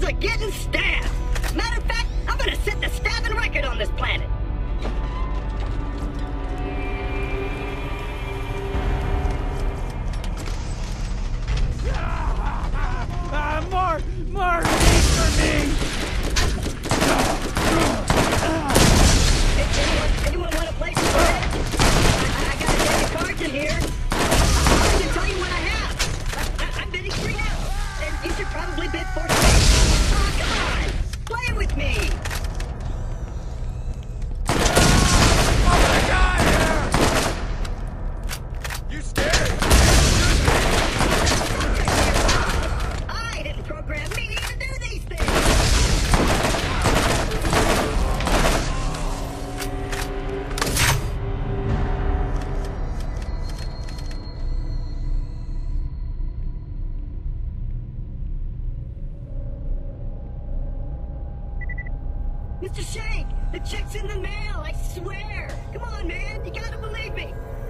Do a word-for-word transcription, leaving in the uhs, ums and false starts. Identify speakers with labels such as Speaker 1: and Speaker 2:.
Speaker 1: are getting stabbed. Matter of fact, I'm gonna set the stabbing record on this planet.
Speaker 2: Ah, more, more meat for me!
Speaker 1: Hey, anyone, anyone want to play some bridge? I, I got a deck of cards in here. I can tell you what I have. I, I, I'm bidding three now, and you should probably bid four. Oh, come on, play with me.
Speaker 2: Oh my God! You scared?
Speaker 1: I didn't program me to even do these things. Mister Shank, the check's in the mail, I swear. Come on, man, you gotta believe me.